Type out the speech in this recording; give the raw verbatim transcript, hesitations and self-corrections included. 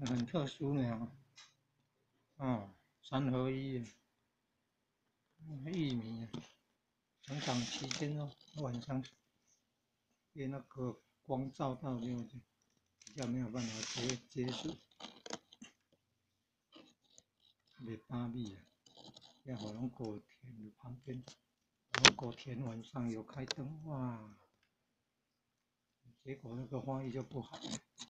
很特殊呢，哦，三合一，玉米，成长期间哦，晚上被那个光照到就比较没有办法结结束，袂打米啊，要火龙果田旁边，火龙果田晚上有开灯哇，结果那个花艺就不好。